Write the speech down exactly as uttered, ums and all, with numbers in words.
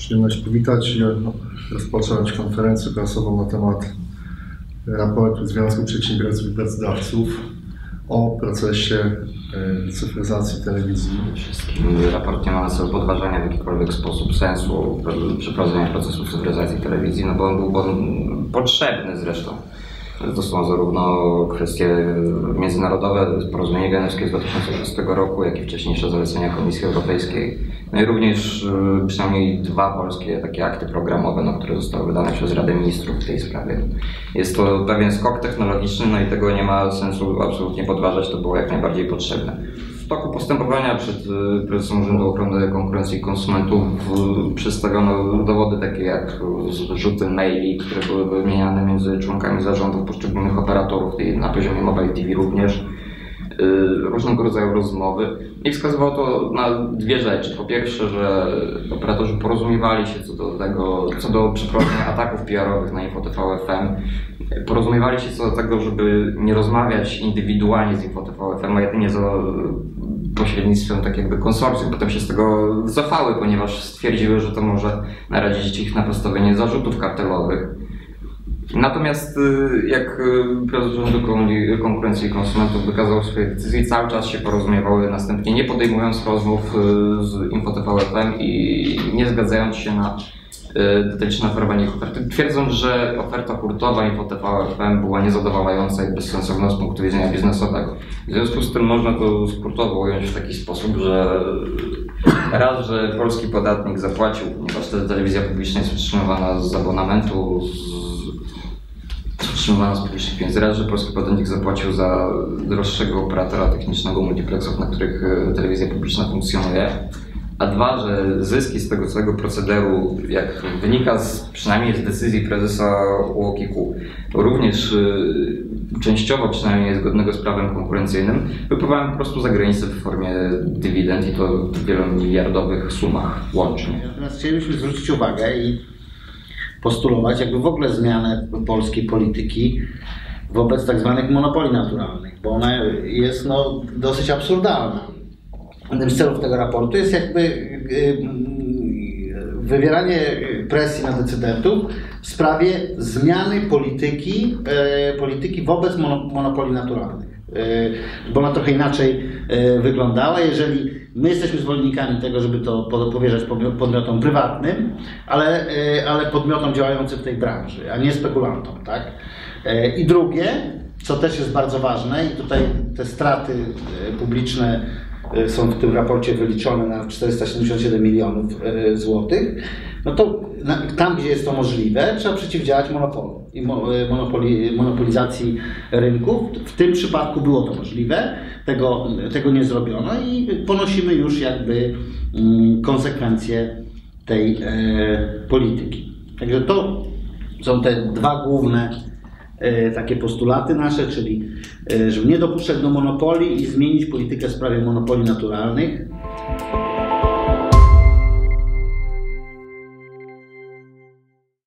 przyjemność powitać i rozpocząć konferencję prasową na temat raportu Związku Przedsiębiorców i Pracodawców o procesie cyfryzacji telewizji. Raport nie ma na celu podważania w jakikolwiek sposób sensu przeprowadzenia procesu cyfryzacji telewizji, no bo on był potrzebny zresztą. To są zarówno kwestie międzynarodowe, porozumienie genewskie z dwa tysiące szóstego roku, jak i wcześniejsze zalecenia Komisji Europejskiej. No i również przynajmniej dwa polskie takie akty programowe, no, które zostały wydane przez Radę Ministrów w tej sprawie. Jest to pewien skok technologiczny, no i tego nie ma sensu absolutnie podważać, to było jak najbardziej potrzebne. W toku postępowania przed Prezesem Urzędu Ochrony Konkurencji i Konsumentów przedstawiono dowody takie jak zrzuty maili, które były wymieniane między członkami zarządów poszczególnych operatorów, na poziomie Mobile T V również, różnego rodzaju rozmowy i wskazywało to na dwie rzeczy. Po pierwsze, że operatorzy porozumiewali się co do tego, co do przeprowadzenia ataków P R-owych na InfoTV F M. Porozumiewali się co do tego, żeby nie rozmawiać indywidualnie z InfoTV F M, a jedynie za pośrednictwem tak jakby konsorcjum. Potem się z tego wycofały, ponieważ stwierdziły, że to może narazić ich na postawienie zarzutów kartelowych. Natomiast jak Prezes Urzędu Konkurencji i Konsumentów wykazał w swojej decyzji, cały czas się porozumiewały następnie, nie podejmując rozmów z InfoTV F M i nie zgadzając się na detaliczne oferowanie ich oferty, twierdząc, że oferta hurtowa InfoTV F M była niezadowalająca i bezsensowna z punktu widzenia biznesowego. W związku z tym można to skrótowo ująć w taki sposób, że raz, że polski podatnik zapłacił, ponieważ telewizja publiczna jest utrzymywana z abonamentu, z utrzymywana z publicznych pieniędzy. Raz, że polski podatnik zapłacił za droższego operatora technicznego multiplexów, na których telewizja publiczna funkcjonuje. A dwa, że zyski z tego całego procederu, jak wynika z, przynajmniej z decyzji prezesa U O K I K-u, również y, częściowo przynajmniej zgodnego z prawem konkurencyjnym, wypływają po prostu za granicę w formie dywidend i to w wielomiliardowych sumach łącznie. Natomiast chcielibyśmy zwrócić uwagę i postulować jakby w ogóle zmianę polskiej polityki wobec tak zwanych monopoli naturalnych, bo ona jest no, dosyć absurdalna. Jednym z celów tego raportu jest jakby wywieranie presji na decydentów w sprawie zmiany polityki, polityki wobec monopoli naturalnych. Bo ona trochę inaczej wyglądała. Jeżeli my jesteśmy zwolennikami tego, żeby to powierzać podmiotom prywatnym, ale, ale podmiotom działającym w tej branży, a nie spekulantom, tak? I drugie, co też jest bardzo ważne, i tutaj te straty publiczne są w tym raporcie wyliczone na czterysta siedemdziesiąt siedem milionów złotych, no to tam, gdzie jest to możliwe, trzeba przeciwdziałać monopolu i monopoli, monopolizacji rynków. W tym przypadku było to możliwe, tego, tego nie zrobiono i ponosimy już jakby konsekwencje tej polityki. Także to są te dwa główne takie postulaty nasze, czyli żeby nie dopuszczać do monopoli i zmienić politykę w sprawie monopoli naturalnych.